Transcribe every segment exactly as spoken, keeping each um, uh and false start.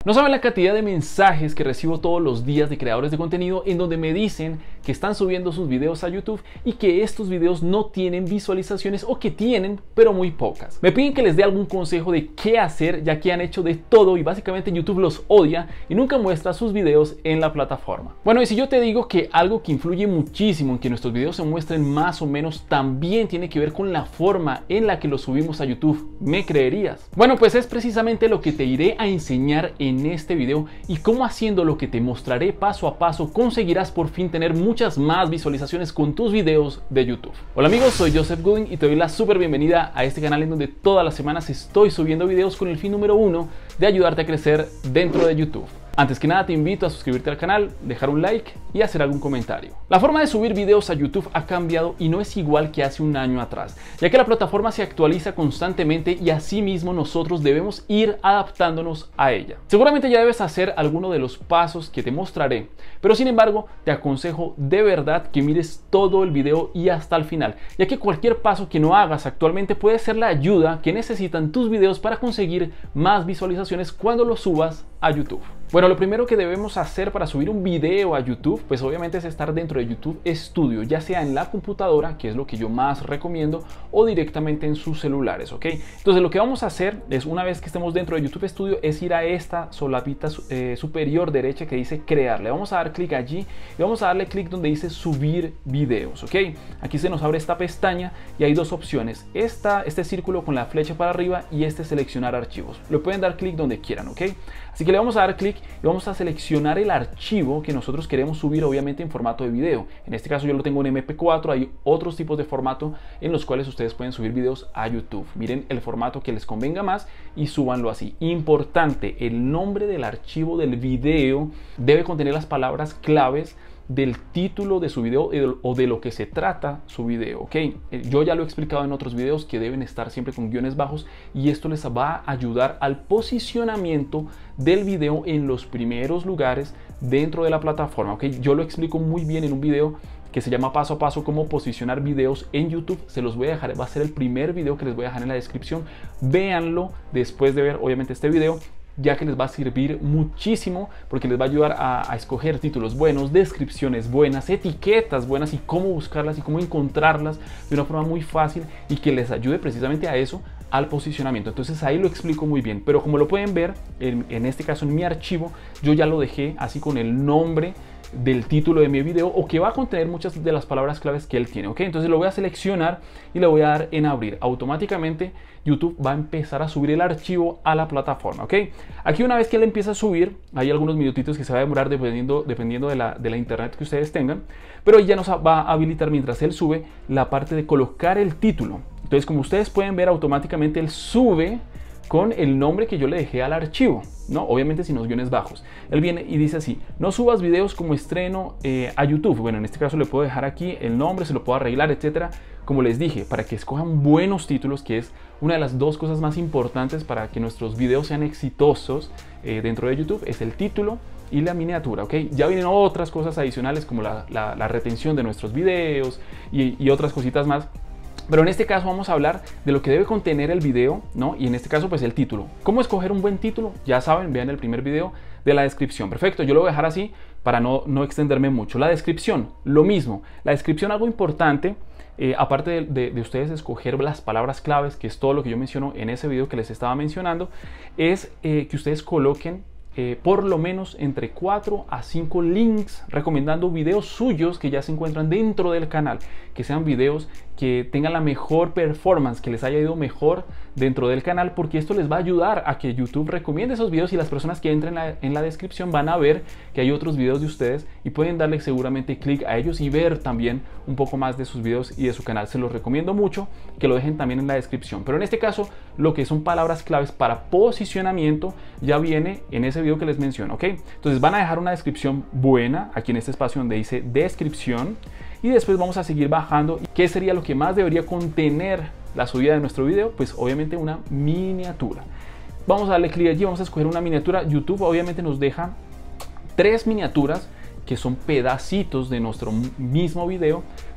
No saben la cantidad de mensajes que recibo todos los días de creadores de contenido en donde me dicen que están subiendo sus videos a YouTube y que estos videos no tienen visualizaciones o que tienen, pero muy pocas. Me piden que les dé algún consejo de qué hacer, ya que han hecho de todo y básicamente YouTube los odia y nunca muestra sus videos en la plataforma. Bueno, y si yo te digo que algo que influye muchísimo en que nuestros videos se muestren más o menos también tiene que ver con la forma en la que los subimos a YouTube, ¿me creerías? Bueno, pues es precisamente lo que te iré a enseñar en en este video y cómo, haciendo lo que te mostraré paso a paso, conseguirás por fin tener muchas más visualizaciones con tus videos de YouTube. Hola amigos, soy Joseph Gooding y te doy la súper bienvenida a este canal en donde todas las semanas estoy subiendo videos con el fin número uno de ayudarte a crecer dentro de YouTube. Antes que nada te invito a suscribirte al canal, dejar un like y hacer algún comentario. La forma de subir videos a YouTube ha cambiado y no es igual que hace un año atrás, ya que la plataforma se actualiza constantemente y asimismo nosotros debemos ir adaptándonos a ella. Seguramente ya debes hacer alguno de los pasos que te mostraré, pero sin embargo te aconsejo de verdad que mires todo el video y hasta el final, ya que cualquier paso que no hagas actualmente puede ser la ayuda que necesitan tus videos para conseguir más visualizaciones cuando los subas a YouTube. Bueno, lo primero que debemos hacer para subir un video a YouTube, pues obviamente es estar dentro de YouTube Studio, ya sea en la computadora, que es lo que yo más recomiendo, o directamente en sus celulares, ¿ok? Entonces lo que vamos a hacer es, una vez que estemos dentro de YouTube Studio, es ir a esta solapita eh, superior derecha que dice crear. Le vamos a dar clic allí y vamos a darle clic donde dice subir videos, ¿ok? Aquí se nos abre esta pestaña y hay dos opciones, esta, este círculo con la flecha para arriba y este seleccionar archivos. Le pueden dar clic donde quieran, ¿ok? Así que le vamos a dar clic y vamos a seleccionar el archivo que nosotros queremos subir, obviamente en formato de video. En este caso yo lo tengo en eme pe cuatro, hay otros tipos de formato en los cuales ustedes pueden subir videos a YouTube. Miren el formato que les convenga más y súbanlo así. Importante, el nombre del archivo del video debe contener las palabras claves del título de su video o de lo que se trata su video, ¿ok? Yo ya lo he explicado en otros videos que deben estar siempre con guiones bajos y esto les va a ayudar al posicionamiento del video en los primeros lugares dentro de la plataforma, ¿ok? Yo lo explico muy bien en un video que se llama paso a paso cómo posicionar videos en YouTube. Se los voy a dejar, va a ser el primer video que les voy a dejar en la descripción. Véanlo después de ver obviamente este video, ya que les va a servir muchísimo porque les va a ayudar a, a escoger títulos buenos, descripciones buenas, etiquetas buenas y cómo buscarlas y cómo encontrarlas de una forma muy fácil y que les ayude precisamente a eso, al posicionamiento. Entonces ahí lo explico muy bien, pero como lo pueden ver en, en este caso en mi archivo yo ya lo dejé así con el nombre del título de mi video o que va a contener muchas de las palabras claves que él tiene, ¿ok? Entonces lo voy a seleccionar y le voy a dar en abrir. Automáticamente YouTube va a empezar a subir el archivo a la plataforma, ¿ok? Aquí una vez que él empieza a subir, hay algunos minutitos que se va a demorar dependiendo, dependiendo de, la, de la internet que ustedes tengan, pero ya nos va a habilitar mientras él sube la parte de colocar el título. Entonces como ustedes pueden ver, automáticamente él sube con el nombre que yo le dejé al archivo, ¿no? Obviamente sin los guiones bajos. Él viene y dice así: no subas videos como estreno eh, a YouTube. Bueno, en este caso le puedo dejar aquí el nombre, se lo puedo arreglar, etcétera. Como les dije, para que escojan buenos títulos, que es una de las dos cosas más importantes para que nuestros videos sean exitosos eh, dentro de YouTube, es el título y la miniatura, ¿ok? Ya vienen otras cosas adicionales como la, la, la retención de nuestros videos y, y otras cositas más. Pero en este caso vamos a hablar de lo que debe contener el video, ¿no? Y en este caso pues el título. ¿Cómo escoger un buen título? Ya saben, vean el primer video de la descripción. Perfecto, yo lo voy a dejar así para no, no extenderme mucho. La descripción, lo mismo. La descripción, algo importante, eh, aparte de, de, de ustedes escoger las palabras claves, que es todo lo que yo menciono en ese video que les estaba mencionando, es eh, que ustedes coloquen Eh, por lo menos entre cuatro a cinco links recomendando videos suyos que ya se encuentran dentro del canal, que sean videos que tengan la mejor performance, que les haya ido mejor dentro del canal, porque esto les va a ayudar a que YouTube recomiende esos videos y las personas que entren en la, en la descripción van a ver que hay otros videos de ustedes y pueden darle seguramente clic a ellos y ver también un poco más de sus videos y de su canal. Se los recomiendo mucho que lo dejen también en la descripción, pero en este caso lo que son palabras claves para posicionamiento ya viene en ese video que les menciono, ¿ok? Entonces van a dejar una descripción buena aquí en este espacio donde dice descripción y después vamos a seguir bajando. ¿Qué sería lo que más debería contener la subida de nuestro video? Pues obviamente una miniatura. Vamos a darle clic allí, vamos a escoger una miniatura. YouTube obviamente nos deja tres miniaturas que son pedacitos de nuestro mismo video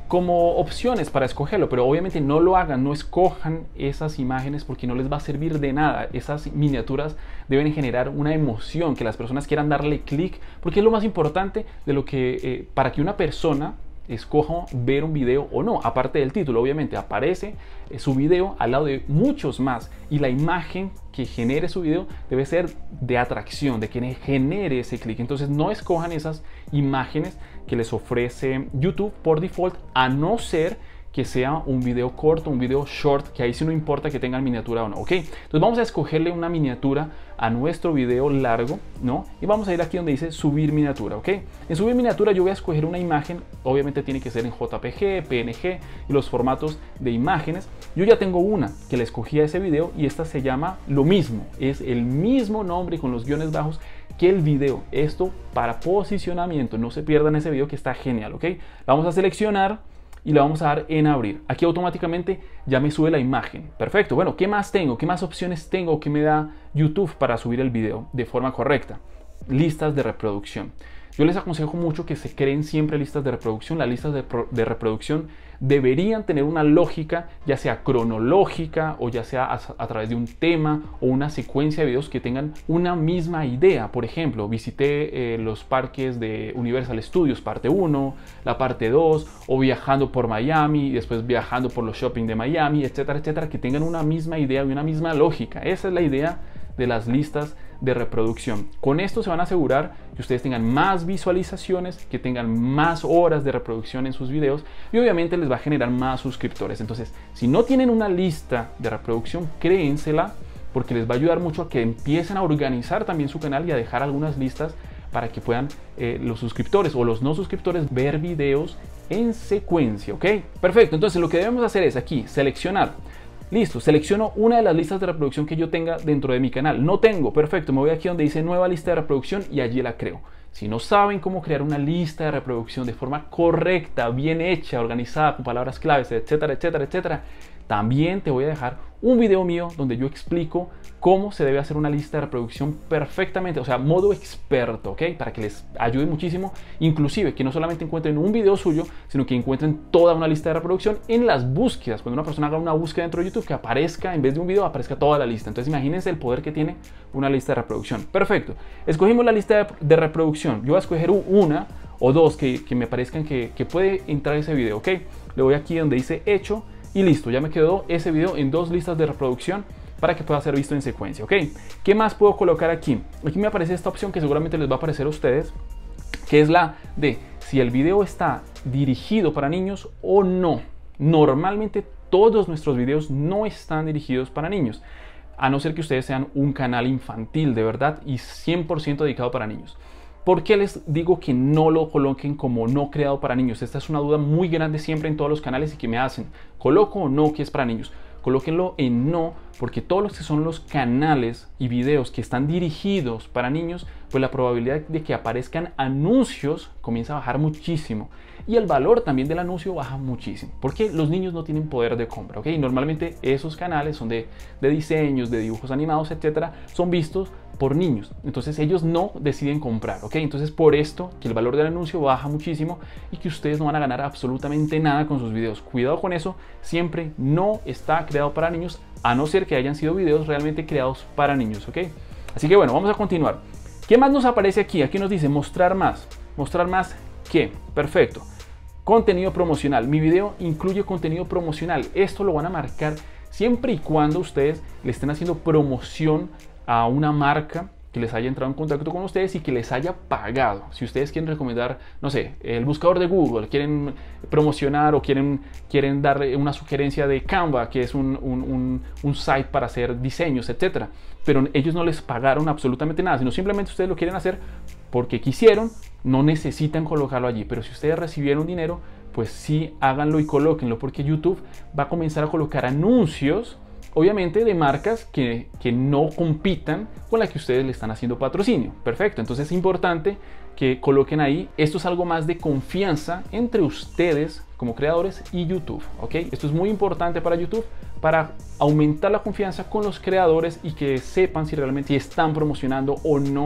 como opciones para escogerlo, pero obviamente no lo hagan, no escojan esas imágenes porque no les va a servir de nada. Esas miniaturas deben generar una emoción, que las personas quieran darle clic, porque es lo más importante de lo que, eh, para que una persona escoja ver un video o no. Aparte del título, obviamente aparece eh, su video al lado de muchos más, y la imagen que genere su video debe ser de atracción, de que genere ese clic. Entonces no escojan esas imágenes que les ofrece YouTube por default, a no ser que sea un video corto, un video short, que ahí sí no importa que tengan miniatura o no, ¿ok? Entonces vamos a escogerle una miniatura a nuestro video largo, ¿no? Y vamos a ir aquí donde dice subir miniatura, ¿ok? En subir miniatura yo voy a escoger una imagen, obviamente tiene que ser en J P G, P N G y los formatos de imágenes. Yo ya tengo una que le escogí a ese video y esta se llama lo mismo, es el mismo nombre con los guiones bajos que el video. Esto para posicionamiento, no se pierdan ese video que está genial, ¿ok? Vamos a seleccionar y le vamos a dar en abrir. Aquí automáticamente ya me sube la imagen. Perfecto. Bueno, ¿qué más tengo? ¿Qué más opciones tengo que me da YouTube para subir el video de forma correcta? Listas de reproducción. Yo les aconsejo mucho que se creen siempre listas de reproducción. Las listas de, de reproducción deberían tener una lógica, ya sea cronológica o ya sea a, a través de un tema o una secuencia de videos que tengan una misma idea. Por ejemplo, visité eh, los parques de Universal Studios parte uno, la parte dos, o viajando por Miami y después viajando por los shopping de Miami, etcétera, etcétera, que tengan una misma idea y una misma lógica. Esa es la idea de las listas de reproducción. Con esto se van a asegurar que ustedes tengan más visualizaciones, que tengan más horas de reproducción en sus videos, y obviamente les va a generar más suscriptores. Entonces, si no tienen una lista de reproducción, créensela, porque les va a ayudar mucho a que empiecen a organizar también su canal y a dejar algunas listas para que puedan eh, los suscriptores o los no suscriptores ver videos en secuencia, ¿ok? Perfecto. Entonces lo que debemos hacer es aquí seleccionar. Listo, selecciono una de las listas de reproducción que yo tenga dentro de mi canal. No tengo, perfecto, me voy aquí donde dice nueva lista de reproducción y allí la creo. Si no saben cómo crear una lista de reproducción de forma correcta, bien hecha, organizada, con palabras claves, etcétera, etcétera, etcétera, también te voy a dejar un video mío donde yo explico cómo se debe hacer una lista de reproducción perfectamente, o sea, modo experto, ¿ok? Para que les ayude muchísimo, inclusive que no solamente encuentren un video suyo, sino que encuentren toda una lista de reproducción en las búsquedas. Cuando una persona haga una búsqueda dentro de YouTube, que aparezca, en vez de un video, aparezca toda la lista. Entonces imagínense el poder que tiene una lista de reproducción. Perfecto, escogimos la lista de, de reproducción. Yo voy a escoger una o dos que, que me parezcan que, que puede entrar ese video, ¿ok? Le voy aquí donde dice hecho y listo, ya me quedó ese video en dos listas de reproducción para que pueda ser visto en secuencia, ¿ok? ¿Qué más puedo colocar aquí? Aquí me aparece esta opción que seguramente les va a aparecer a ustedes, que es la de si el video está dirigido para niños o no. Normalmente todos nuestros videos no están dirigidos para niños, a no ser que ustedes sean un canal infantil de verdad y cien por ciento dedicado para niños. ¿Por qué les digo que no lo coloquen como no creado para niños? Esta es una duda muy grande siempre en todos los canales y que me hacen. ¿Coloco o no que es para niños? Colóquenlo en no, porque todos los que son los canales y videos que están dirigidos para niños, pues la probabilidad de que aparezcan anuncios comienza a bajar muchísimo. Y el valor también del anuncio baja muchísimo, porque los niños no tienen poder de compra, ¿ok? Normalmente esos canales son de, de diseños, de dibujos animados, etcétera, son vistos por niños. Entonces ellos no deciden comprar, ¿ok? Entonces por esto que el valor del anuncio baja muchísimo y que ustedes no van a ganar absolutamente nada con sus videos. Cuidado con eso, siempre no está creado para niños, a no ser que hayan sido videos realmente creados para niños, ¿ok? Así que bueno, vamos a continuar. ¿Qué más nos aparece aquí? Aquí nos dice mostrar más. ¿Mostrar más qué? Perfecto. Contenido promocional. Mi video incluye contenido promocional. Esto lo van a marcar siempre y cuando ustedes le estén haciendo promoción a una marca que les haya entrado en contacto con ustedes y que les haya pagado. Si ustedes quieren recomendar, no sé, el buscador de Google, quieren promocionar o quieren, quieren darle una sugerencia de Canva, que es un, un, un, un site para hacer diseños, etcétera. Pero ellos no les pagaron absolutamente nada, sino simplemente ustedes lo quieren hacer porque quisieron, no necesitan colocarlo allí. Pero si ustedes recibieron dinero, pues sí, háganlo y colóquenlo, porque YouTube va a comenzar a colocar anuncios, obviamente de marcas que, que no compitan con la que ustedes le están haciendo patrocinio. Perfecto, entonces es importante que coloquen ahí. Esto es algo más de confianza entre ustedes como creadores y YouTube, ¿ok? Esto es muy importante para YouTube, para aumentar la confianza con los creadores y que sepan si realmente están promocionando o no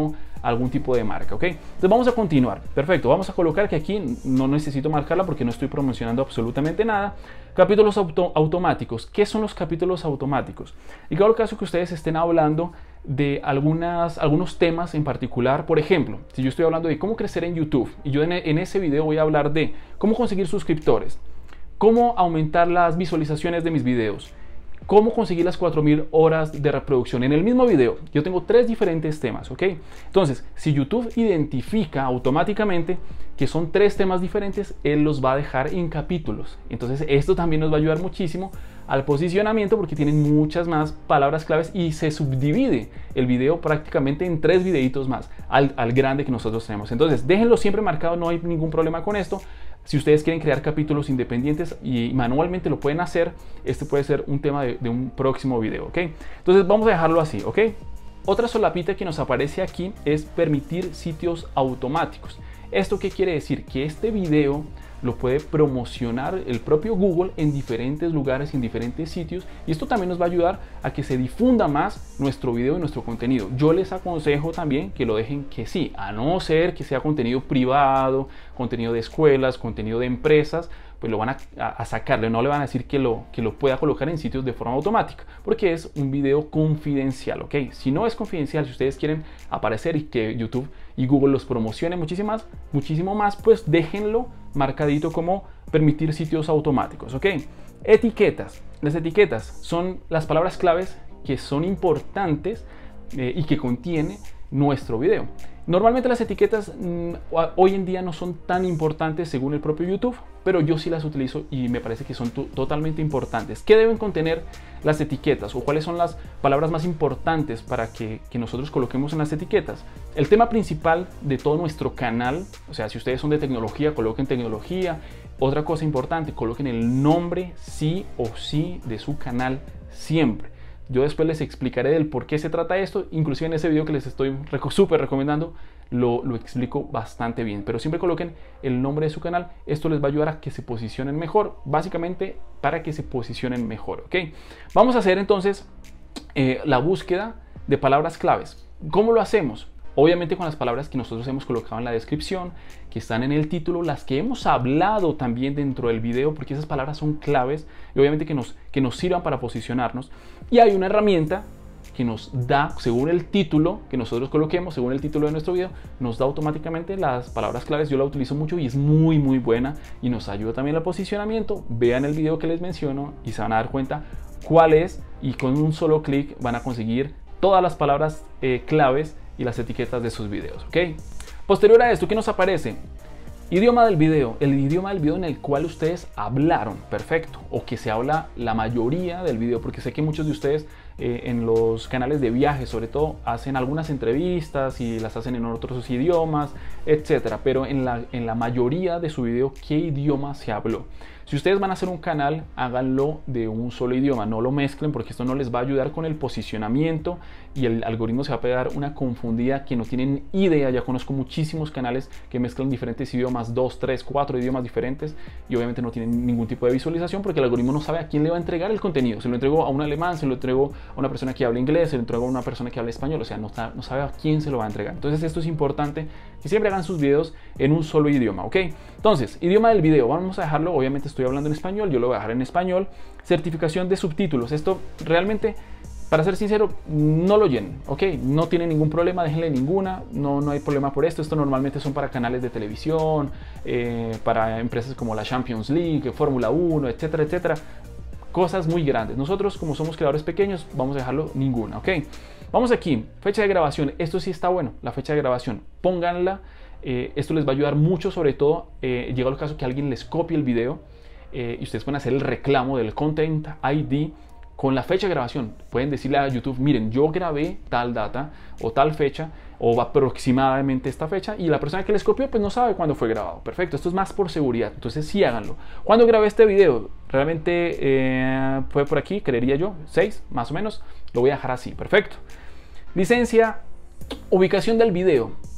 algún tipo de marca, ¿ok? Entonces vamos a continuar. Perfecto, vamos a colocar que aquí no necesito marcarla porque no estoy promocionando absolutamente nada. Capítulos auto automáticos. ¿Qué son los capítulos automáticos? Y claro, el caso que ustedes estén hablando de algunas, algunos temas en particular. Por ejemplo, si yo estoy hablando de cómo crecer en YouTube y yo en, en ese video voy a hablar de cómo conseguir suscriptores, cómo aumentar las visualizaciones de mis videos, cómo conseguir las cuatro mil horas de reproducción. En el mismo video yo tengo tres diferentes temas, ¿ok? Entonces, si YouTube identifica automáticamente que son tres temas diferentes, él los va a dejar en capítulos. Entonces, esto también nos va a ayudar muchísimo al posicionamiento porque tienen muchas más palabras claves y se subdivide el video prácticamente en tres videitos más al, al grande que nosotros tenemos. Entonces, déjenlo siempre marcado, no hay ningún problema con esto. Si ustedes quieren crear capítulos independientes y manualmente lo pueden hacer, este puede ser un tema de, de un próximo video, ¿ok? Entonces vamos a dejarlo así, ¿ok? Otra solapita que nos aparece aquí es permitir sitios automáticos. ¿Esto qué quiere decir? Que este video lo puede promocionar el propio Google en diferentes lugares, en diferentes sitios, y esto también nos va a ayudar a que se difunda más nuestro video y nuestro contenido. Yo les aconsejo también que lo dejen que sí, a no ser que sea contenido privado, contenido de escuelas, contenido de empresas, pues lo van a, a, a sacarle, no le van a decir que lo, que lo pueda colocar en sitios de forma automática, porque es un video confidencial, ¿ok? Si no es confidencial, si ustedes quieren aparecer y que YouTube y Google los promocione muchísimo más, muchísimo más, pues déjenlo marcadito como permitir sitios automáticos, ¿ok? Etiquetas. Las etiquetas son las palabras claves que son importantes eh, y que contiene nuestro video. Normalmente las etiquetas mmm, hoy en día no son tan importantes según el propio YouTube, pero yo sí las utilizo y me parece que son totalmente importantes. ¿Qué deben contener las etiquetas o cuáles son las palabras más importantes para que, que nosotros coloquemos en las etiquetas? El tema principal de todo nuestro canal, o sea, si ustedes son de tecnología, coloquen tecnología. Otra cosa importante, coloquen el nombre sí o sí de su canal siempre. Yo después les explicaré del por qué se trata esto, inclusive en ese video que les estoy súper recomendando, lo, lo explico bastante bien. Pero siempre coloquen el nombre de su canal, esto les va a ayudar a que se posicionen mejor, básicamente para que se posicionen mejor, ¿ok? Vamos a hacer entonces eh, la búsqueda de palabras claves. ¿Cómo lo hacemos? Obviamente con las palabras que nosotros hemos colocado en la descripción, que están en el título, las que hemos hablado también dentro del video, porque esas palabras son claves y obviamente que nos, que nos sirvan para posicionarnos. Y hay una herramienta que nos da, según el título que nosotros coloquemos, según el título de nuestro video, nos da automáticamente las palabras claves. Yo la utilizo mucho y es muy muy buena y nos ayuda también al posicionamiento. Vean el video que les menciono y se van a dar cuenta cuál es, y con un solo clic van a conseguir todas las palabras eh, claves y las etiquetas de sus videos, ¿ok? Posterior a esto, ¿qué nos aparece? Idioma del video, el idioma del video en el cual ustedes hablaron, perfecto, o que se habla la mayoría del video, porque sé que muchos de ustedes eh, en los canales de viajes, sobre todo, hacen algunas entrevistas y las hacen en otros idiomas, etcétera, pero en la, en la mayoría de su video, ¿qué idioma se habló? Si ustedes van a hacer un canal, háganlo de un solo idioma, no lo mezclen porque esto no les va a ayudar con el posicionamiento y el algoritmo se va a pegar una confundida que no tienen idea. Ya conozco muchísimos canales que mezclan diferentes idiomas, dos, tres, cuatro idiomas diferentes, y obviamente no tienen ningún tipo de visualización porque el algoritmo no sabe a quién le va a entregar el contenido. Se lo entregó a un alemán, se lo entregó a una persona que habla inglés, se lo entregó a una persona que habla español, o sea, no, no sabe a quién se lo va a entregar. Entonces esto es importante, que siempre hagan sus videos en un solo idioma, ¿ok? Entonces, idioma del video, vamos a dejarlo, obviamente estoy hablando en español, yo lo voy a dejar en español. Certificación de subtítulos, esto realmente, para ser sincero, no lo llenen, ¿ok? No tiene ningún problema, déjenle ninguna, no, no hay problema por esto. Esto normalmente son para canales de televisión, eh, para empresas como la Champions League, Fórmula uno, etcétera, etcétera. Cosas muy grandes. Nosotros, como somos creadores pequeños, vamos a dejarlo ninguna, ¿ok? Vamos aquí, fecha de grabación. Esto sí está bueno, la fecha de grabación. Pónganla, eh, esto les va a ayudar mucho, sobre todo, eh, llega el caso que alguien les copie el video eh, y ustedes pueden hacer el reclamo del Content I D con la fecha de grabación. Pueden decirle a YouTube, miren, yo grabé tal data o tal fecha o aproximadamente esta fecha, y la persona que les copió pues no sabe cuándo fue grabado. Perfecto, esto es más por seguridad, entonces sí háganlo. ¿Cuándo grabé este video? Realmente eh, fue por aquí, creería yo, seis más o menos. Lo voy a dejar así, perfecto. Licencia, ubicación del video.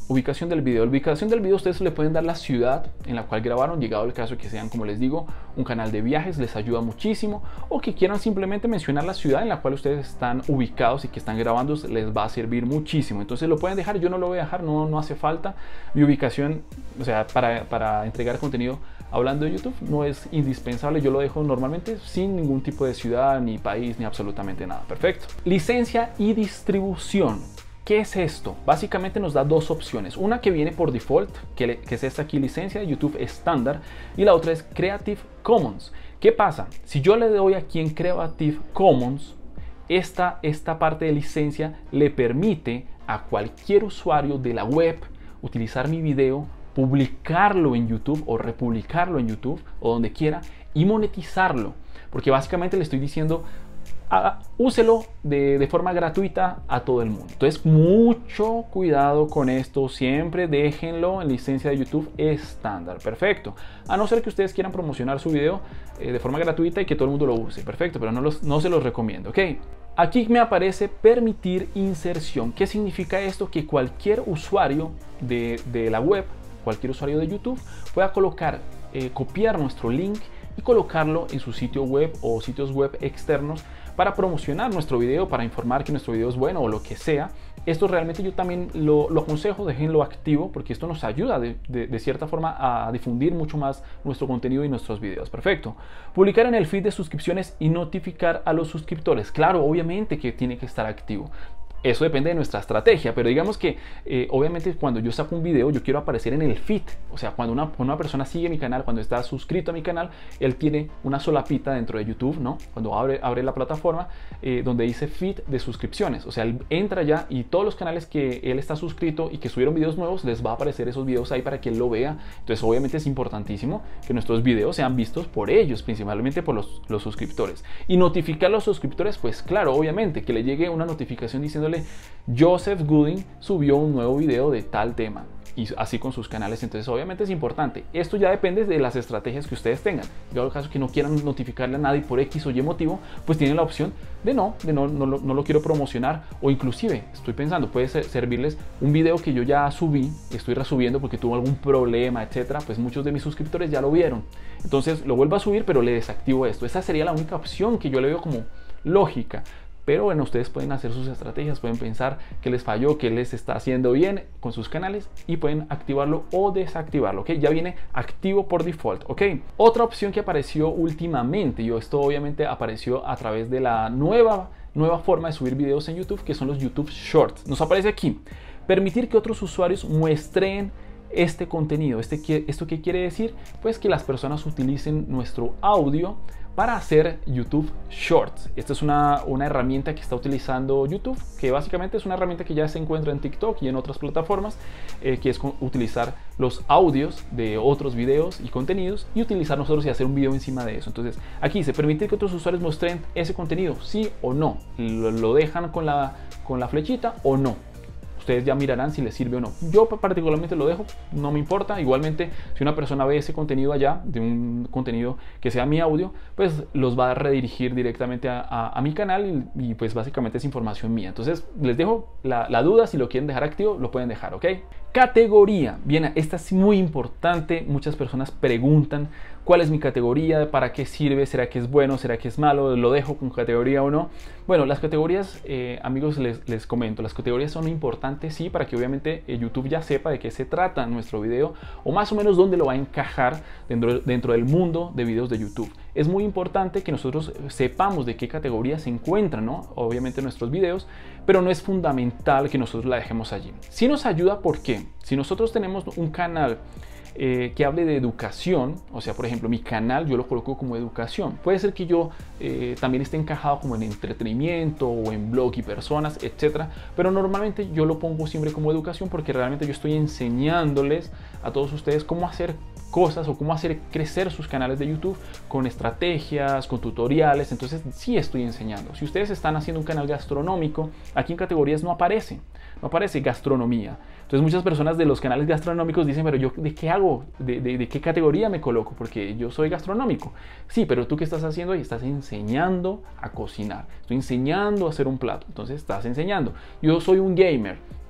Ubicación del video. La ubicación del video ustedes le pueden dar la ciudad en la cual grabaron, llegado el caso que sean, como les digo, un canal de viajes, les ayuda muchísimo, o que quieran simplemente mencionar la ciudad en la cual ustedes están ubicados y que están grabando, les va a servir muchísimo. Entonces lo pueden dejar, yo no lo voy a dejar, no, no hace falta. Mi ubicación, o sea, para, para entregar contenido hablando de YouTube no es indispensable, yo lo dejo normalmente sin ningún tipo de ciudad, ni país, ni absolutamente nada. Perfecto. Licencia y distribución. ¿Qué es esto? Básicamente nos da dos opciones. Una que viene por default, que, le, que es esta aquí, licencia de YouTube estándar, y la otra es Creative Commons. ¿Qué pasa? Si yo le doy aquí en Creative Commons, esta, esta parte de licencia le permite a cualquier usuario de la web utilizar mi video, publicarlo en YouTube o republicarlo en YouTube o donde quiera y monetizarlo. Porque básicamente le estoy diciendo, Ah, úselo de, de forma gratuita a todo el mundo. Entonces mucho cuidado con esto, siempre déjenlo en licencia de YouTube estándar. Perfecto, a no ser que ustedes quieran promocionar su video eh, de forma gratuita y que todo el mundo lo use. Perfecto, pero no, los, no se los recomiendo. Ok, aquí me aparece permitir inserción. ¿Qué significa esto? Que cualquier usuario de, de la web, cualquier usuario de YouTube pueda colocar, eh, copiar nuestro link y colocarlo en su sitio web o sitios web externos para promocionar nuestro video, para informar que nuestro video es bueno o lo que sea. Esto realmente yo también lo, lo aconsejo, déjenlo activo porque esto nos ayuda de, de, de cierta forma a difundir mucho más nuestro contenido y nuestros videos. Perfecto. Publicar en el feed de suscripciones y notificar a los suscriptores. Claro, obviamente que tiene que estar activo. Eso depende de nuestra estrategia, pero digamos que eh, obviamente cuando yo saco un video yo quiero aparecer en el feed, o sea, cuando una, una persona sigue mi canal, cuando está suscrito a mi canal, él tiene una solapita dentro de YouTube, ¿no? Cuando abre, abre la plataforma eh, donde dice feed de suscripciones, o sea, él entra ya y todos los canales que él está suscrito y que subieron videos nuevos, les va a aparecer esos videos ahí para que él lo vea. Entonces obviamente es importantísimo que nuestros videos sean vistos por ellos, principalmente por los, los suscriptores. Y notificar a los suscriptores, pues claro, obviamente, que le llegue una notificación diciéndole Joseph Gooding subió un nuevo video de tal tema, y así con sus canales. Entonces obviamente es importante. Esto ya depende de las estrategias que ustedes tengan. En el caso que no quieran notificarle a nadie por X o Y motivo, pues tienen la opción de no, de no, no, no lo quiero promocionar, o inclusive estoy pensando, puede ser, servirles un video que yo ya subí, estoy resubiendo porque tuvo algún problema, etcétera. Pues muchos de mis suscriptores ya lo vieron, entonces lo vuelvo a subir, pero le desactivo esto. Esa sería la única opción que yo le veo como lógica. Pero bueno, ustedes pueden hacer sus estrategias, pueden pensar qué les falló, qué les está haciendo bien con sus canales y pueden activarlo o desactivarlo, ¿ok? Ya viene activo por default, ¿ok? Otra opción que apareció últimamente, y esto obviamente apareció a través de la nueva, nueva forma de subir videos en YouTube, que son los YouTube Shorts. Nos aparece aquí, permitir que otros usuarios muestren este contenido. Este, ¿Esto qué quiere decir? Pues que las personas utilicen nuestro audio para hacer YouTube Shorts. Esta es una, una herramienta que está utilizando YouTube, que básicamente es una herramienta que ya se encuentra en TikTok y en otras plataformas, eh, que es utilizar los audios de otros videos y contenidos y utilizar nosotros y hacer un video encima de eso. Entonces aquí se permite que otros usuarios muestren ese contenido, sí o no. Lo, lo dejan con la, con la flechita o no. Ustedes ya mirarán si les sirve o no. Yo particularmente lo dejo, no me importa. Igualmente, si una persona ve ese contenido allá, de un contenido que sea mi audio, pues los va a redirigir directamente a, a, a mi canal y, y pues básicamente es información mía. Entonces les dejo la, la duda, si lo quieren dejar activo, lo pueden dejar, ¿ok? Categoría. Bien, esta es muy importante. Muchas personas preguntan cuál es mi categoría, para qué sirve, será que es bueno, será que es malo, lo dejo con categoría o no. Bueno, las categorías, eh, amigos, les, les comento, las categorías son importantes, sí, para que obviamente eh, YouTube ya sepa de qué se trata nuestro video o más o menos dónde lo va a encajar dentro, dentro del mundo de videos de YouTube. Es muy importante que nosotros sepamos de qué categoría se encuentran, ¿no? Obviamente nuestros videos, pero no es fundamental que nosotros la dejemos allí. Sí nos ayuda, ¿por qué? Si nosotros tenemos un canal Eh, que hable de educación, o sea, por ejemplo, mi canal yo lo coloco como educación. Puede ser que yo eh, también esté encajado como en entretenimiento o en blog y personas, etcétera, pero normalmente yo lo pongo siempre como educación porque realmente yo estoy enseñándoles a todos ustedes cómo hacer cosas o cómo hacer crecer sus canales de YouTube con estrategias, con tutoriales. Entonces sí estoy enseñando. Si ustedes están haciendo un canal gastronómico, aquí en categorías no aparece, no aparece gastronomía. Entonces muchas personas de los canales gastronómicos dicen, pero yo ¿de qué hago? ¿De, de, de qué categoría me coloco? Porque yo soy gastronómico. Sí, pero tú ¿qué estás haciendo ahí? Estás enseñando a cocinar. Estoy enseñando a hacer un plato. Entonces estás enseñando. Yo soy un gamer.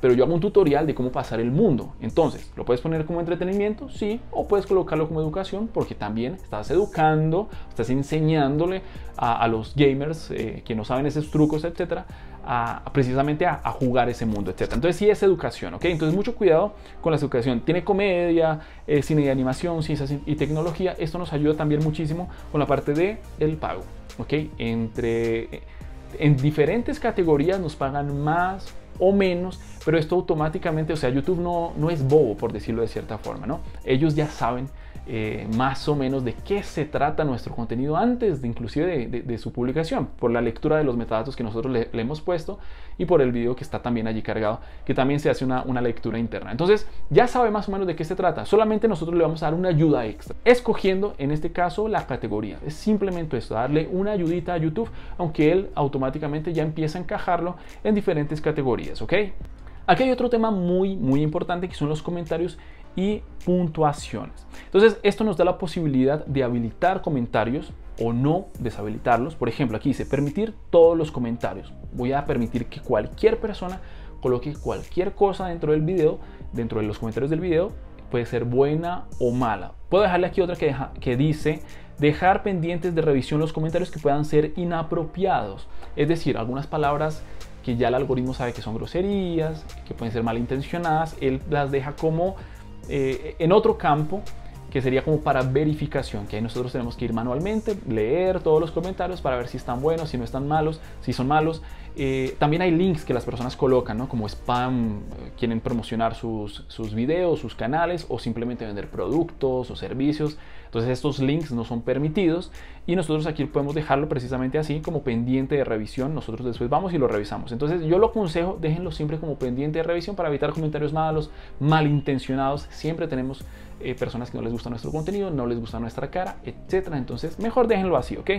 pero yo hago un tutorial de cómo pasar el mundo. Entonces, ¿lo puedes poner como entretenimiento? Sí, o puedes colocarlo como educación, porque también estás educando, estás enseñándole a, a los gamers eh, que no saben esos trucos, etcétera, a, a precisamente a, a jugar ese mundo, etcétera. Entonces sí es educación, ¿ok? Entonces mucho cuidado con la educación. Tiene comedia, eh, cine de animación, ciencias y tecnología. Esto nos ayuda también muchísimo con la parte de el pago, ¿ok? Entre, en diferentes categorías nos pagan más o menos, pero esto automáticamente, o sea, YouTube no, no es bobo, por decirlo de cierta forma, ¿no? Ellos ya saben eh, más o menos de qué se trata nuestro contenido antes de inclusive de, de, de su publicación, por la lectura de los metadatos que nosotros le, le hemos puesto y por el video que está también allí cargado, que también se hace una, una lectura interna. Entonces ya sabe más o menos de qué se trata, solamente nosotros le vamos a dar una ayuda extra, escogiendo en este caso la categoría. Es simplemente esto, darle una ayudita a YouTube, aunque él automáticamente ya empieza a encajarlo en diferentes categorías, ¿ok? Aquí hay otro tema muy muy importante, que son los comentarios y puntuaciones. Entonces esto nos da la posibilidad de habilitar comentarios o no deshabilitarlos. Por ejemplo, aquí dice permitir todos los comentarios. Voy a permitir que cualquier persona coloque cualquier cosa dentro del video, dentro de los comentarios del video, puede ser buena o mala. Puedo dejarle aquí otra que, deja, que dice dejar pendientes de revisión los comentarios que puedan ser inapropiados, es decir, algunas palabras que ya el algoritmo sabe que son groserías, que pueden ser malintencionadas, él las deja como eh, en otro campo, que sería como para verificación, que ahí nosotros tenemos que ir manualmente, leer todos los comentarios para ver si están buenos, si no están malos, si son malos. Eh, también hay links que las personas colocan, ¿no? Como spam, eh, quieren promocionar sus, sus videos, sus canales, o simplemente vender productos o servicios. Entonces estos links no son permitidos y nosotros aquí podemos dejarlo precisamente así, como pendiente de revisión. Nosotros después vamos y lo revisamos. Entonces yo lo aconsejo, déjenlo siempre como pendiente de revisión para evitar comentarios malos, malintencionados. Siempre tenemos eh, personas que no les gusta nuestro contenido, no les gusta nuestra cara, etcétera. Entonces mejor déjenlo así, ¿ok?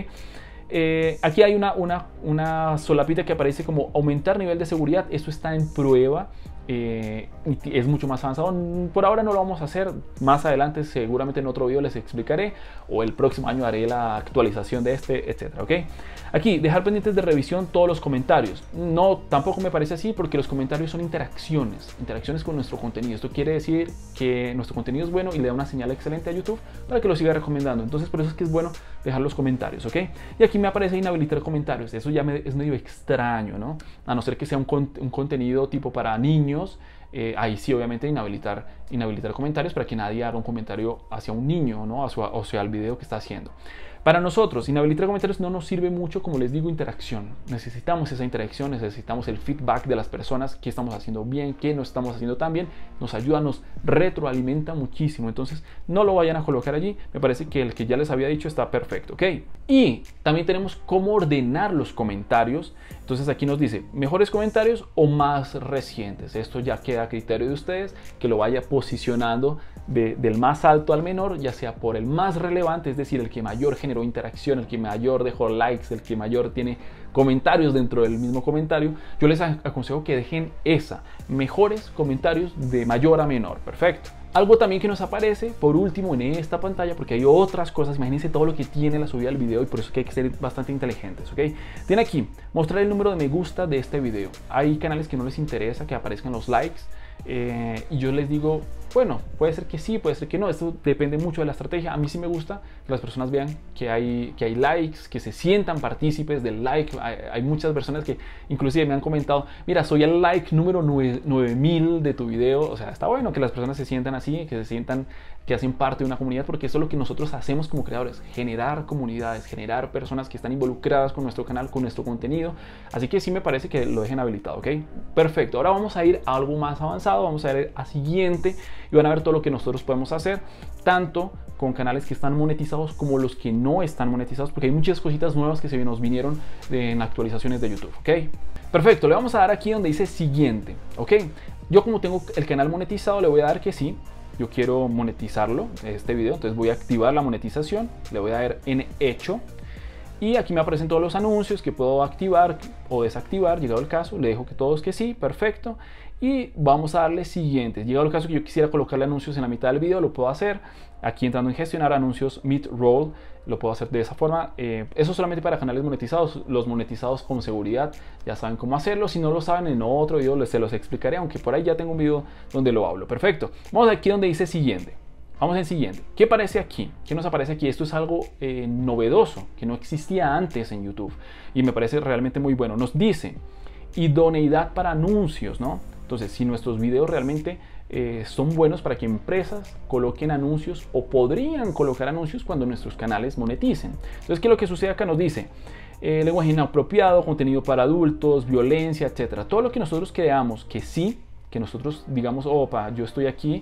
Eh, aquí hay una, una, una solapita que aparece como aumentar nivel de seguridad. Esto está en prueba, eh, es mucho más avanzado. Por ahora no lo vamos a hacer, más adelante seguramente en otro video les explicaré, o el próximo año haré la actualización de este, etcétera, ¿ok? Aquí, dejar pendientes de revisión todos los comentarios. No, tampoco me parece así, porque los comentarios son interacciones, interacciones con nuestro contenido. Esto quiere decir que nuestro contenido es bueno y le da una señal excelente a YouTube para que lo siga recomendando. Entonces por eso es que es bueno dejar los comentarios, ¿ok? Y aquí me aparece inhabilitar comentarios. Eso ya me, es medio extraño, ¿no? A no ser que sea un, con, un contenido tipo para niños. Eh, ahí sí obviamente inhabilitar, inhabilitar comentarios para que nadie haga un comentario hacia un niño, ¿no? O sea, o sea, al video que está haciendo. Para nosotros, inhabilitar comentarios no nos sirve mucho, como les digo, interacción. Necesitamos esa interacción, necesitamos el feedback de las personas, qué estamos haciendo bien, qué no estamos haciendo tan bien. Nos ayuda, nos retroalimenta muchísimo. Entonces, no lo vayan a colocar allí. Me parece que el que ya les había dicho está perfecto, ¿ok? Y también tenemos cómo ordenar los comentarios. Entonces, aquí nos dice, mejores comentarios o más recientes. Esto ya queda a criterio de ustedes, que lo vaya posicionando de, del más alto al menor, ya sea por el más relevante, es decir, el que mayor generó interacción, el que mayor dejó likes, el que mayor tiene comentarios dentro del mismo comentario. Yo les aconsejo que dejen esa, mejores comentarios de mayor a menor. Perfecto. Algo también que nos aparece por último en esta pantalla, porque hay otras cosas, imagínense todo lo que tiene la subida del video, y por eso que hay que ser bastante inteligentes, ¿ok? Tiene aquí, mostrar el número de me gusta de este video. Hay canales que no les interesa que aparezcan los likes, eh, y yo les digo, bueno, puede ser que sí, puede ser que no, esto depende mucho de la estrategia. A mí sí me gusta que las personas vean que hay, que hay likes, que se sientan partícipes del like. Hay, hay muchas personas que inclusive me han comentado, mira, soy el like número nueve mil de tu video. O sea, está bueno que las personas se sientan así, que se sientan que hacen parte de una comunidad, porque eso es lo que nosotros hacemos como creadores, generar comunidades, generar personas que están involucradas con nuestro canal, con nuestro contenido. Así que sí me parece que lo dejen habilitado, ¿ok? Perfecto, ahora vamos a ir a algo más avanzado, vamos a ir a siguiente y van a ver todo lo que nosotros podemos hacer, tanto con canales que están monetizados como los que no están monetizados, porque hay muchas cositas nuevas que se nos vinieron en actualizaciones de YouTube, ¿ok? Perfecto, le vamos a dar aquí donde dice siguiente, ¿ok? Yo como tengo el canal monetizado le voy a dar que sí. Yo quiero monetizarlo, este video, entonces voy a activar la monetización, le voy a dar en hecho Y aquí me aparecen todos los anuncios que puedo activar o desactivar, llegado el caso, le dejo que todos que sí, perfecto. Y vamos a darle siguiente. Llegado el caso que yo quisiera colocarle anuncios en la mitad del video, lo puedo hacer. Aquí entrando en gestionar anuncios mid-roll, lo puedo hacer de esa forma. Eh, eso solamente para canales monetizados. Los monetizados con seguridad ya saben cómo hacerlo. Si no lo saben, en otro video les, se los explicaré, aunque por ahí ya tengo un video donde lo hablo. Perfecto. Vamos aquí donde dice siguiente. Vamos en siguiente. ¿Qué aparece aquí? ¿Qué nos aparece aquí? Esto es algo eh, novedoso, que no existía antes en YouTube. Y me parece realmente muy bueno. Nos dice idoneidad para anuncios, ¿no? Entonces, si nuestros videos realmente eh, son buenos para que empresas coloquen anuncios o podrían colocar anuncios cuando nuestros canales moneticen. Entonces, ¿qué es lo que sucede acá? Nos dice eh, lenguaje inapropiado, contenido para adultos, violencia, etcétera. Todo lo que nosotros creamos que sí, que nosotros digamos, opa, yo estoy aquí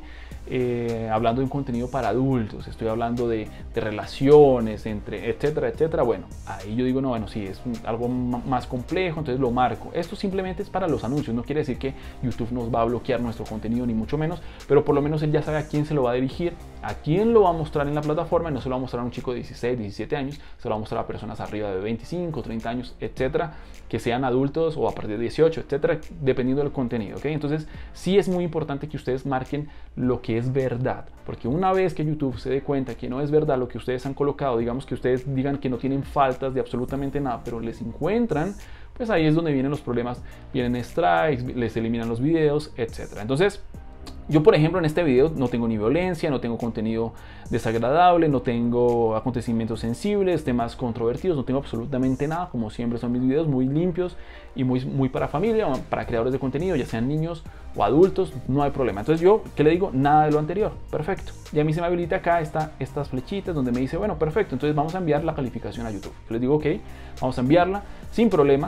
eh, hablando de un contenido para adultos, estoy hablando de, de relaciones, entre, etcétera, etcétera. Bueno, ahí yo digo, no, bueno, sí, es un, algo más complejo, entonces lo marco. Esto simplemente es para los anuncios, no quiere decir que YouTube nos va a bloquear nuestro contenido, ni mucho menos, pero por lo menos él ya sabe a quién se lo va a dirigir, a quién lo va a mostrar en la plataforma, y no se lo va a mostrar a un chico de dieciséis, diecisiete años, se lo va a mostrar a personas arriba de veinticinco, treinta años, etcétera, que sean adultos o a partir de dieciocho, etcétera, dependiendo del contenido, ¿ok? Entonces, sí es muy importante que ustedes marquen lo que es verdad, porque una vez que YouTube se dé cuenta que no es verdad lo que ustedes han colocado, digamos que ustedes digan que no tienen faltas de absolutamente nada, pero les encuentran, pues ahí es donde vienen los problemas, vienen strikes, les eliminan los videos, etcétera. Entonces, yo, por ejemplo, en este video no tengo ni violencia, no tengo contenido desagradable, no tengo acontecimientos sensibles, temas controvertidos, no tengo absolutamente nada. Como siempre son mis videos muy limpios y muy, muy para familia, para creadores de contenido, ya sean niños o adultos, no hay problema. Entonces yo, ¿qué le digo? Nada de lo anterior, perfecto. Y a mí se me habilita acá esta, estas flechitas donde me dice, bueno, perfecto, entonces vamos a enviar la calificación a YouTube. Yo les digo, ok, vamos a enviarla sin problema.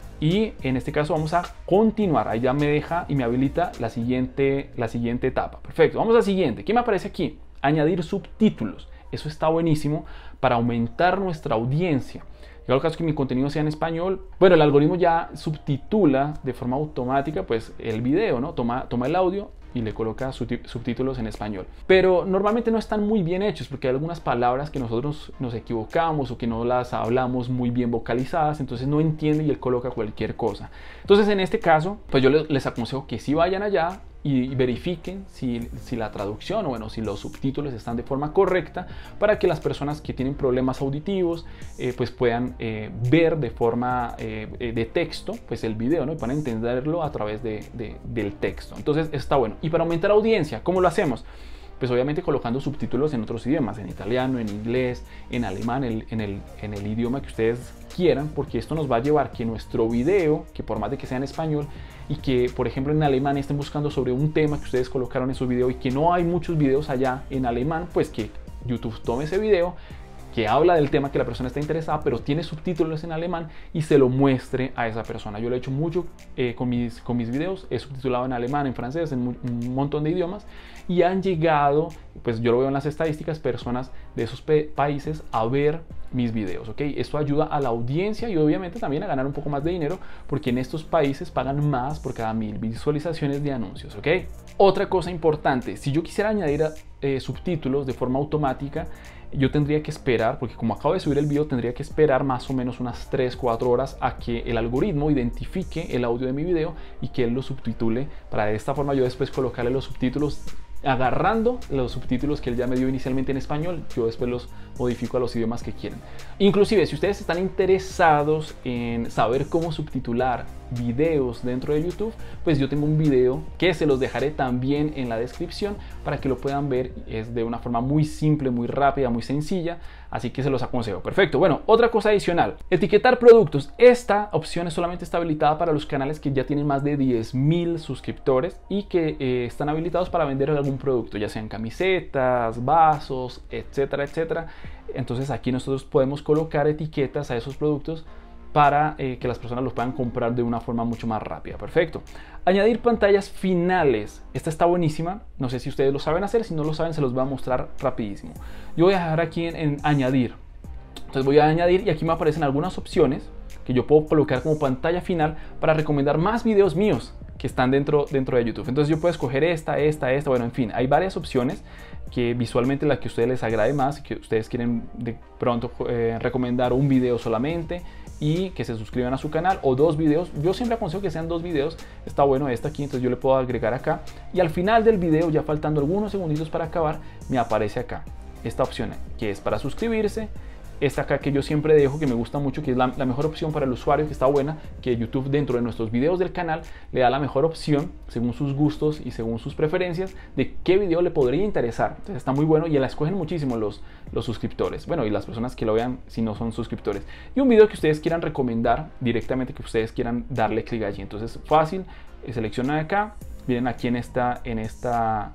Y en este caso vamos a continuar. Ahí ya me deja y me habilita la siguiente, la siguiente etapa. Perfecto, vamos al siguiente. ¿Qué me aparece aquí? Añadir subtítulos. Eso está buenísimo para aumentar nuestra audiencia. En el caso que mi contenido sea en español, bueno, el algoritmo ya subtitula de forma automática pues el video, ¿no? Toma, toma el audio y le coloca subtítulos en español. Pero normalmente no están muy bien hechos porque hay algunas palabras que nosotros nos equivocamos o que no las hablamos muy bien vocalizadas, entonces no entiende y él coloca cualquier cosa. Entonces en este caso, pues yo les aconsejo que sí vayan allá y verifiquen si, si la traducción o bueno, si los subtítulos están de forma correcta para que las personas que tienen problemas auditivos eh, pues puedan eh, ver de forma eh, de texto pues el video, ¿no? Y puedan entenderlo a través de, de, del texto. Entonces está bueno. Y para aumentar audiencia, ¿cómo lo hacemos? Pues obviamente colocando subtítulos en otros idiomas, en italiano, en inglés, en alemán, en el, en el, en el idioma que ustedes quieran, porque esto nos va a llevar que nuestro video, que por más de que sea en español y que por ejemplo en alemán estén buscando sobre un tema que ustedes colocaron en su video y que no hay muchos videos allá en alemán, pues que YouTube tome ese video que habla del tema que la persona está interesada, pero tiene subtítulos en alemán y se lo muestre a esa persona. Yo lo he hecho mucho eh, con, mis, con mis videos, he subtitulado en alemán, en francés, en un montón de idiomas y han llegado, pues yo lo veo en las estadísticas, personas de esos países a ver mis videos, ¿ok? Esto ayuda a la audiencia y obviamente también a ganar un poco más de dinero porque en estos países pagan más por cada mil visualizaciones de anuncios, ¿ok? Otra cosa importante, si yo quisiera añadir eh, subtítulos de forma automática, yo tendría que esperar, porque como acabo de subir el video, tendría que esperar más o menos unas tres cuatro horas a que el algoritmo identifique el audio de mi video y que él lo subtitule, para de esta forma yo después colocarle los subtítulos agarrando los subtítulos que él ya me dio inicialmente en español, yo después los modifico a los idiomas que quieran. Inclusive si ustedes están interesados en saber cómo subtitular videos dentro de YouTube, pues yo tengo un video que se los dejaré también en la descripción para que lo puedan ver. Es de una forma muy simple, muy rápida, muy sencilla, así que se los aconsejo. Perfecto. Bueno, otra cosa adicional, etiquetar productos. Esta opción solamente está habilitada para los canales que ya tienen más de diez mil suscriptores y que eh, están habilitados para vender algún producto, ya sean camisetas, vasos, etcétera, etcétera. Entonces aquí nosotros podemos colocar etiquetas a esos productos para eh, que las personas los puedan comprar de una forma mucho más rápida. Perfecto. Añadir pantallas finales. Esta está buenísima. No sé si ustedes lo saben hacer. Si no lo saben, se los voy a mostrar rapidísimo. Yo voy a dejar aquí en, en añadir. Entonces voy a añadir y aquí me aparecen algunas opciones que yo puedo colocar como pantalla final para recomendar más videos míos. que están dentro, dentro de YouTube. Entonces yo puedo escoger esta, esta, esta, bueno, en fin, hay varias opciones que visualmente la que a ustedes les agrade más, que ustedes quieren de pronto eh, recomendar un video solamente y que se suscriban a su canal, o dos videos. Yo siempre aconsejo que sean dos videos, está bueno esta aquí, entonces yo le puedo agregar acá y al final del video, ya faltando algunos segunditos para acabar, me aparece acá esta opción que es para suscribirse. Esta acá que yo siempre dejo, que me gusta mucho, que es la, la mejor opción para el usuario, que está buena, que YouTube dentro de nuestros videos del canal le da la mejor opción según sus gustos y según sus preferencias de qué video le podría interesar. Entonces está muy bueno y la escogen muchísimo los, los suscriptores, bueno, y las personas que lo vean si no son suscriptores. Y un video que ustedes quieran recomendar directamente, que ustedes quieran darle clic allí. Entonces fácil, seleccionan acá, vienen aquí en esta, en esta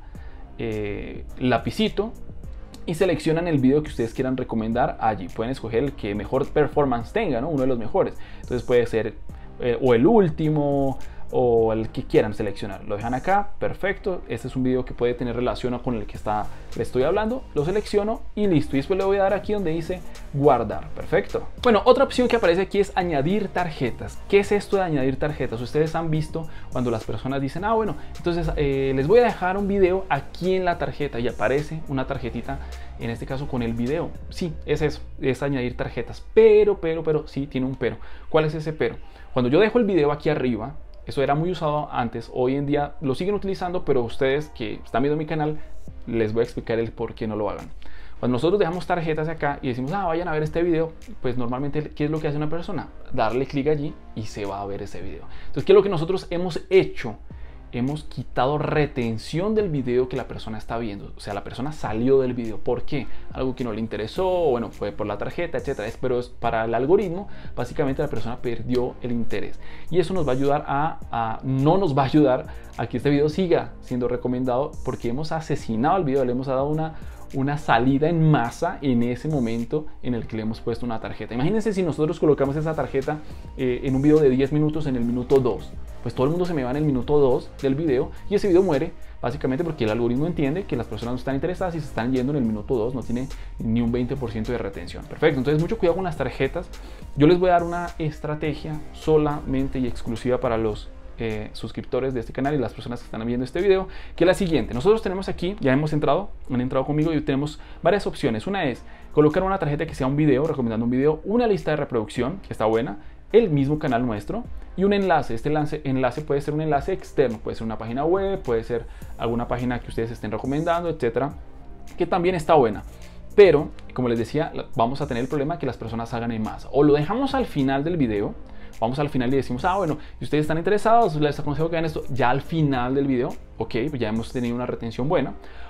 eh, lapicito, y seleccionan el video que ustedes quieran recomendar allí. Pueden escoger el que mejor performance tenga, ¿no? Uno de los mejores. Entonces puede ser eh, o el último o el que quieran seleccionar. Lo dejan acá, perfecto. Este es un video que puede tener relación con el que está, le estoy hablando. Lo selecciono y listo. Y después le voy a dar aquí donde dice guardar. Perfecto. Bueno, otra opción que aparece aquí es añadir tarjetas. ¿Qué es esto de añadir tarjetas? Ustedes han visto cuando las personas dicen, ah, bueno, entonces eh, les voy a dejar un video aquí en la tarjeta y aparece una tarjetita, en este caso con el video. Sí, es eso, es añadir tarjetas. Pero, pero, pero, sí, tiene un pero. ¿Cuál es ese pero? Cuando yo dejo el video aquí arriba, eso era muy usado antes, hoy en día lo siguen utilizando, pero ustedes que están viendo mi canal, les voy a explicar el por qué no lo hagan. Cuando nosotros dejamos tarjetas acá y decimos, ah, vayan a ver este video, pues normalmente, ¿qué es lo que hace una persona? Darle clic allí y se va a ver ese video. Entonces, ¿qué es lo que nosotros hemos hecho? Hemos quitado retención del video que la persona está viendo. O sea, la persona salió del video. ¿Por qué? Algo que no le interesó, bueno, fue por la tarjeta, etcétera. Pero es para el algoritmo, básicamente la persona perdió el interés. Y eso nos va a ayudar a, a no nos va a ayudar a que este video siga siendo recomendado, porque hemos asesinado el video, le hemos dado una una salida en masa en ese momento en el que le hemos puesto una tarjeta. Imagínense si nosotros colocamos esa tarjeta eh, en un video de diez minutos en el minuto dos, pues todo el mundo se me va en el minuto dos del video y ese video muere básicamente porque el algoritmo entiende que las personas no están interesadas y se están yendo en el minuto dos, no tiene ni un veinte por ciento de retención. Perfecto, entonces mucho cuidado con las tarjetas. Yo les voy a dar una estrategia solamente y exclusiva para los Eh, suscriptores de este canal y las personas que están viendo este video, que es la siguiente. Nosotros tenemos aquí, ya hemos entrado, han entrado conmigo y tenemos varias opciones. Una es colocar una tarjeta que sea un video, recomendando un video, una lista de reproducción, que está buena, el mismo canal nuestro y un enlace. Este enlace, enlace puede ser un enlace externo, puede ser una página web, puede ser alguna página que ustedes estén recomendando, etcétera, que también está buena. Pero, como les decía, vamos a tener el problema que las personas hagan en masa. O lo dejamos al final del video, vamos al final y decimos, ah, bueno, si ustedes están interesados, les aconsejo que hagan esto ya al final del video, ok, pues ya hemos tenido una retención buena.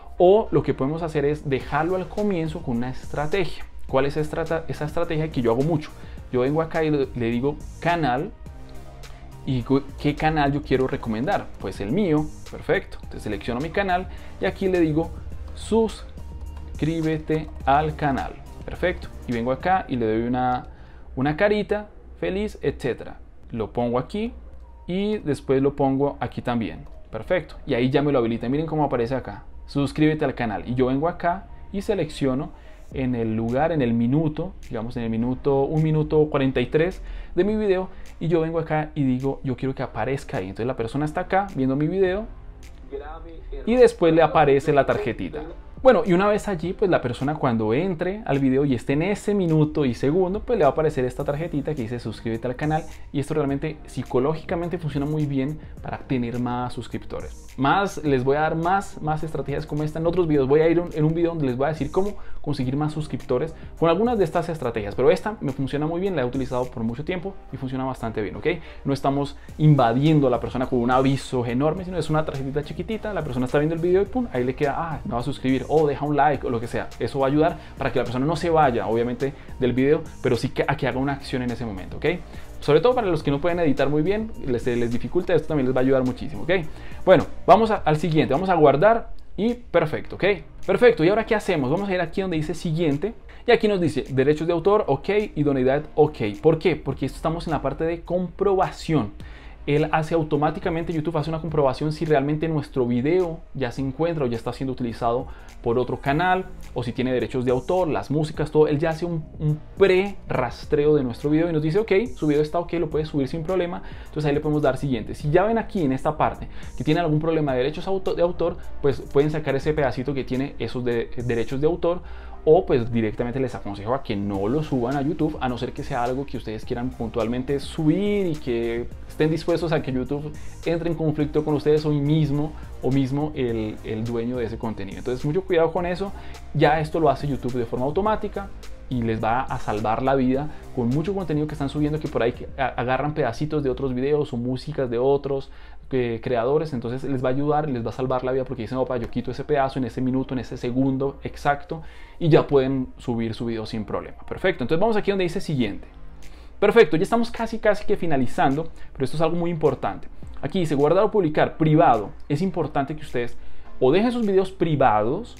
O lo que podemos hacer es dejarlo al comienzo con una estrategia. ¿Cuál es esa, esa estrategia que yo hago mucho? Yo vengo acá y le, le digo canal, y qué canal yo quiero recomendar, pues el mío, perfecto. Entonces selecciono mi canal y aquí le digo suscríbete al canal, perfecto. Y vengo acá y le doy una, una carita feliz, etcétera. Lo pongo aquí y después lo pongo aquí también, perfecto. Y ahí ya me lo habilita. Miren cómo aparece acá, suscríbete al canal. Y yo vengo acá y selecciono en el lugar, en el minuto, digamos en el minuto, un minuto cuarenta y tres de mi video, y yo vengo acá y digo, yo quiero que aparezca ahí. Entonces la persona está acá viendo mi video y después le aparece la tarjetita. Bueno, y una vez allí, pues la persona cuando entre al video y esté en ese minuto y segundo, pues le va a aparecer esta tarjetita que dice suscríbete al canal, y esto realmente psicológicamente funciona muy bien para tener más suscriptores. Más, les voy a dar más, más estrategias como esta en otros videos. Voy a ir en un video donde les voy a decir cómo conseguir más suscriptores con algunas de estas estrategias, pero esta me funciona muy bien, la he utilizado por mucho tiempo y funciona bastante bien, ¿ok? No estamos invadiendo a la persona con un aviso enorme, sino es una tarjetita chiquitita, la persona está viendo el video y pum, ahí le queda, ah, me va a suscribir, o deja un like o lo que sea. Eso va a ayudar para que la persona no se vaya, obviamente, del video, pero sí que a que haga una acción en ese momento, ¿ok? Sobre todo para los que no pueden editar muy bien, les, les dificulta, esto también les va a ayudar muchísimo, ¿ok? Bueno, vamos a, al siguiente, vamos a guardar y perfecto, ¿ok? Perfecto, ¿y ahora qué hacemos? Vamos a ir aquí donde dice siguiente y aquí nos dice derechos de autor, ok, idoneidad, ok. ¿Por qué? Porque esto estamos en la parte de comprobación. él hace automáticamente, YouTube hace una comprobación si realmente nuestro video ya se encuentra o ya está siendo utilizado por otro canal, o si tiene derechos de autor, las músicas, todo. Él ya hace un, un pre-rastreo de nuestro video y nos dice, ok, su video está ok, lo puede subir sin problema. Entonces ahí le podemos dar siguiente. Si ya ven aquí en esta parte que tiene algún problema de derechos de autor, pues pueden sacar ese pedacito que tiene esos de, derechos de autor, o pues directamente les aconsejo a que no lo suban a YouTube, a no ser que sea algo que ustedes quieran puntualmente subir y que estén dispuestos a que YouTube entre en conflicto con ustedes hoy mismo o mismo el, el dueño de ese contenido. Entonces mucho cuidado con eso. Ya esto lo hace YouTube de forma automática y les va a salvar la vida con mucho contenido que están subiendo, que por ahí agarran pedacitos de otros videos o músicas de otros eh, creadores. Entonces les va a ayudar, les va a salvar la vida, porque dicen, opa, yo quito ese pedazo en ese minuto, en ese segundo exacto, y ya pueden subir su video sin problema. Perfecto, entonces vamos aquí donde dice siguiente. Perfecto, ya estamos casi casi que finalizando, pero esto es algo muy importante. Aquí dice guardar o publicar privado. Es importante que ustedes o dejen sus videos privados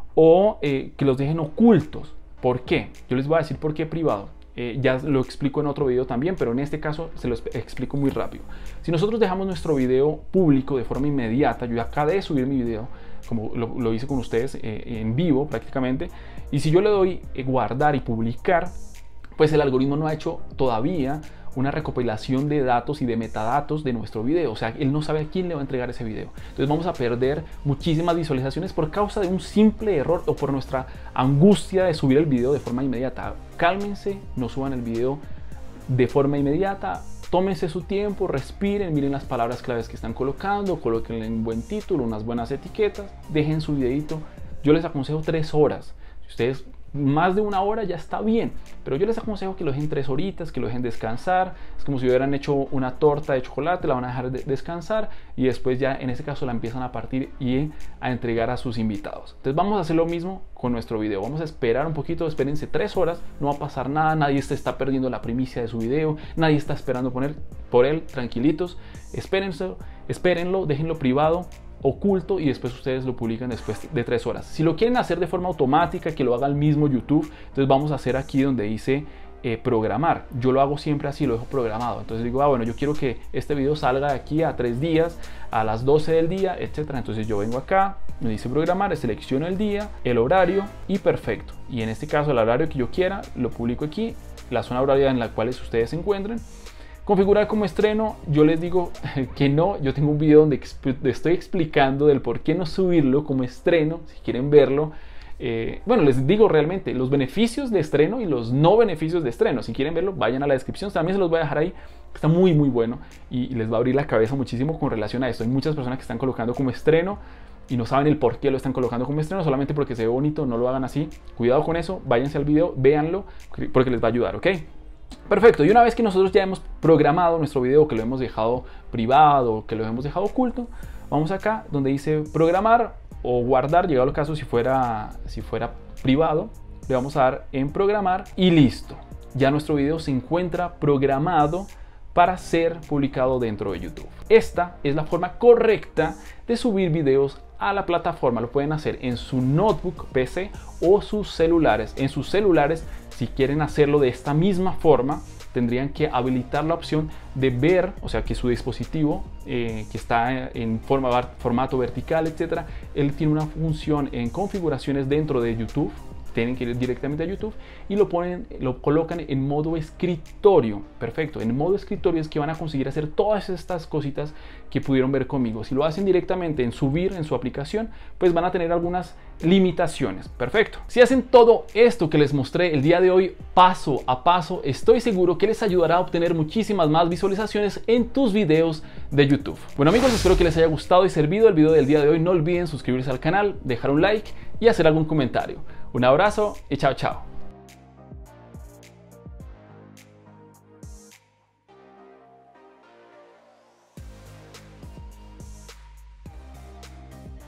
o eh, que los dejen ocultos. ¿Por qué? Yo les voy a decir por qué privado. Eh, ya lo explico en otro video también, pero en este caso se lo explico muy rápido. Si nosotros dejamos nuestro video público de forma inmediata, yo acabé de subir mi video, como lo, lo hice con ustedes eh, en vivo prácticamente, y si yo le doy eh, guardar y publicar, pues el algoritmo no ha hecho todavía una recopilación de datos y de metadatos de nuestro video. O sea, él no sabe a quién le va a entregar ese video. Entonces vamos a perder muchísimas visualizaciones por causa de un simple error o por nuestra angustia de subir el video de forma inmediata. Cálmense, no suban el video de forma inmediata. Tómense su tiempo, respiren, miren las palabras claves que están colocando, coloquen un buen título, unas buenas etiquetas, dejen su videito. Yo les aconsejo tres horas. Si ustedes más de una hora ya está bien, pero yo les aconsejo que lo dejen tres horitas, que lo dejen descansar. Es como si hubieran hecho una torta de chocolate, la van a dejar de descansar y después ya en ese caso la empiezan a partir y a entregar a sus invitados. Entonces vamos a hacer lo mismo con nuestro video. Vamos a esperar un poquito, espérense tres horas, no va a pasar nada, nadie se está perdiendo la primicia de su video, nadie está esperando poner por él, tranquilitos, espérense, espérenlo, déjenlo privado, oculto, y después ustedes lo publican después de tres horas. Si lo quieren hacer de forma automática, que lo haga el mismo YouTube, entonces vamos a hacer aquí donde dice eh, programar. Yo lo hago siempre así, lo dejo programado. Entonces digo, ah, bueno, yo quiero que este video salga de aquí a tres días, a las doce del día, etcétera. Entonces yo vengo acá, me dice programar, selecciono el día, el horario y perfecto. Y en este caso el horario que yo quiera, lo publico aquí, la zona horaria en la cual ustedes se encuentren. Configurar como estreno, yo les digo que no. Yo tengo un video donde estoy explicando del por qué no subirlo como estreno, si quieren verlo. Eh, bueno, les digo realmente los beneficios de estreno y los no beneficios de estreno. Si quieren verlo, vayan a la descripción, también se los voy a dejar ahí. Está muy muy bueno y les va a abrir la cabeza muchísimo con relación a esto. Hay muchas personas que están colocando como estreno y no saben el por qué lo están colocando como estreno, solamente porque se ve bonito. No lo hagan así, cuidado con eso, váyanse al video, véanlo, porque les va a ayudar, ¿ok? Perfecto, y una vez que nosotros ya hemos programado nuestro video, que lo hemos dejado privado, que lo hemos dejado oculto, vamos acá donde dice programar o guardar, llegado el caso si fuera, si fuera privado, le vamos a dar en programar y listo. Ya nuestro video se encuentra programado para ser publicado dentro de YouTube. Esta es la forma correcta de subir videos a la plataforma. Lo pueden hacer en su notebook, P C o sus celulares. En sus celulares, si quieren hacerlo de esta misma forma, tendrían que habilitar la opción de ver, o sea que su dispositivo eh, que está en forma, formato vertical, etcétera, él tiene una función en configuraciones dentro de YouTube. Tienen que ir directamente a YouTube y lo ponen, lo colocan en modo escritorio. Perfecto, en modo escritorio es que van a conseguir hacer todas estas cositas que pudieron ver conmigo. Si lo hacen directamente en subir en su aplicación, pues van a tener algunas limitaciones. Perfecto. Si hacen todo esto que les mostré el día de hoy paso a paso, estoy seguro que les ayudará a obtener muchísimas más visualizaciones en tus videos de YouTube. Bueno amigos, espero que les haya gustado y servido el video del día de hoy. No olviden suscribirse al canal, dejar un like y hacer algún comentario. Un abrazo y chao chao.